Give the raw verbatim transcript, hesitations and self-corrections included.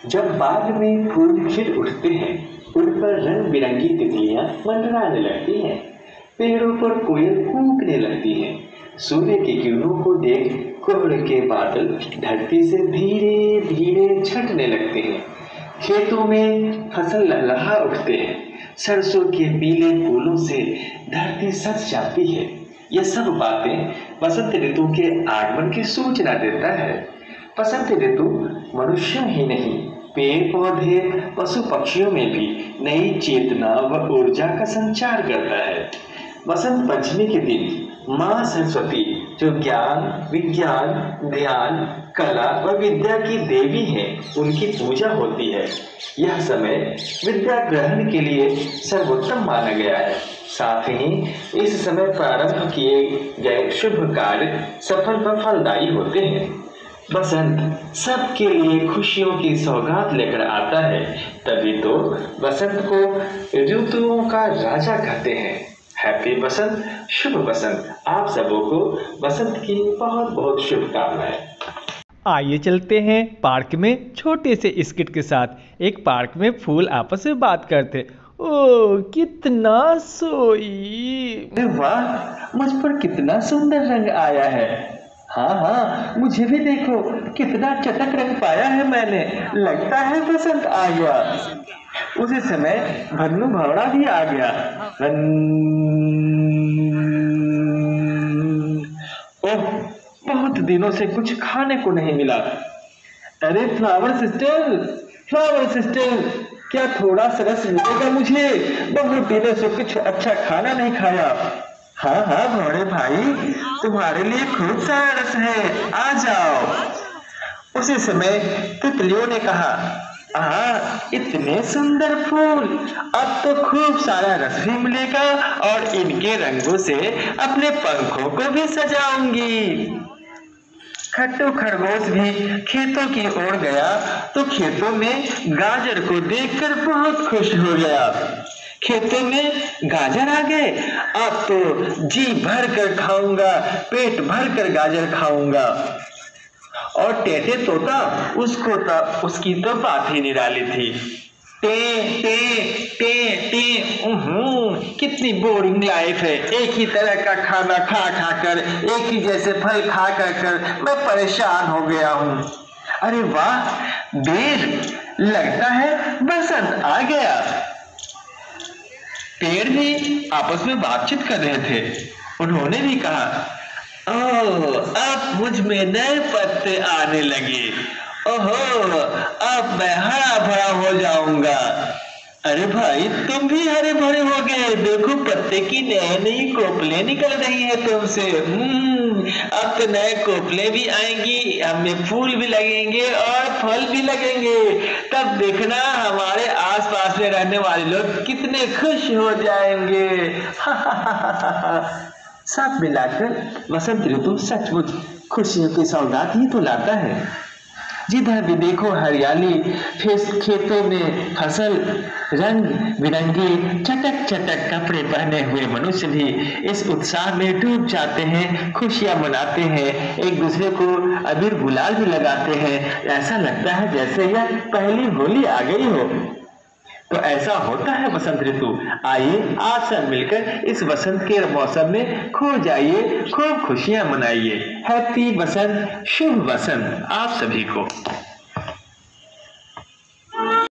जब बाग में फूल खिल उठते हैं, उन पर रंग बिरंगी तितलियां मंडराने लगती हैं, पेड़ों पर कोयल कूकने लगती है। सूर्य की किरणों को देख कोहरे के बादल धरती से धीरे धीरे छटने लगते हैं। खेतों में फसल लहलहा उठते हैं, सरसों के पीले फूलों से धरती सज जाती है। यह सब बातें बसंत ऋतु के आगमन की सूचना देता है। बसंत ऋतु मनुष्यों ही नहीं, पेड़ पौधे पशु पक्षियों में भी नई चेतना व ऊर्जा का संचार करता है। बसंत पंचमी के दिन माँ सरस्वती, जो ज्ञान, विज्ञान, ध्यान, कला व विद्या की देवी हैं, उनकी पूजा होती है। यह समय विद्या ग्रहण के लिए सर्वोत्तम माना गया है। साथ ही इस समय प्रारंभ किए गए शुभ कार्य सफल व फलदायी होते हैं। बसंत सबके लिए खुशियों की सौगात लेकर आता है, तभी तो बसंत को ऋतुओं का राजा कहते हैं। हैप्पी बसंत, शुभ बसंत। आप सबों को बसंत की बहुत बहुत शुभकामनाएं। आइए चलते हैं पार्क में छोटे से स्किट के साथ। एक पार्क में फूल आपस में बात करते। ओ कितना सोई, वाह, मुझ पर कितना सुंदर रंग आया है। हाँ हाँ, मुझे भी देखो, कितना चटक रंग पाया है मैंने। लगता है बसंत आ गया। उसी समय भन्नू भौरा भी आ गया। ओह, बहुत दिनों से कुछ खाने को नहीं मिला। अरे फ्लावर सिस्टर, फ्लावर सिस्टर, क्या थोड़ा सा रस मिलेगा मुझे? बहुत दिनों से कुछ अच्छा खाना नहीं खाया। हाँ हाँ भौरे भाई, तुम्हारे लिए खूब सारा रस है, आ जाओ। उसी समय तितलियों ने कहा, हाँ, इतने सुंदर फूल, अब तो खूब सारा रस भी मिलेगा और इनके रंगों से अपने पंखों को भी सजाऊंगी। खट्टू खरगोश भी खेतों की ओर गया तो खेतों में गाजर को देखकर बहुत खुश हो गया। खेतों में गाजर आ गए, अब तो जी भर कर खाऊंगा, पेट भर कर गाजर खाऊंगा। और टेटे तोता, उसको तो उसकी तो बात ही निराली थी। टे टे टे टे उहुं, कितनी बोरिंग लाइफ है। एक ही तरह का खाना खा खा कर, एक ही जैसे फल खा कर कर मैं परेशान हो गया हूँ। अरे वाह, देर लगता है बसंत आ गया। पेड़ भी आपस में बातचीत कर रहे थे। उन्होंने भी कहा, ओह, अब मुझ में नए पत्ते आने लगे। ओहो, अब मैं हरा भरा हो जाऊंगा। अरे भाई, तुम भी हरे भरे हो गए। देखो, पत्ते की नई नई कोपले निकल रही है तुमसे। हम्म, अब तो नए कोपले भी आएंगी, हमें फूल भी लगेंगे और फल भी लगेंगे। तब देखना हमारे आसपास में रहने वाले लोग कितने खुश हो जाएंगे। सब मिलाकर बसंत ऋतु सचमुच खुशियों की सौगात ही तो लाता है। जिधर भी देखो हरियाली, फिर खेतों में फसल, रंग बिरंगी चटक चटक कपड़े पहने हुए मनुष्य भी इस उत्साह में डूब जाते हैं, खुशियां मनाते हैं, एक दूसरे को अबीर गुलाल भी लगाते हैं। ऐसा लगता है जैसे यह पहली होली आ गई हो। तो ऐसा होता है बसंत ऋतु। आइए आप सब मिलकर इस बसंत के मौसम में खो जाइए, खूब खुशियां मनाइए। हैप्पी बसंत, शुभ बसंत आप सभी को।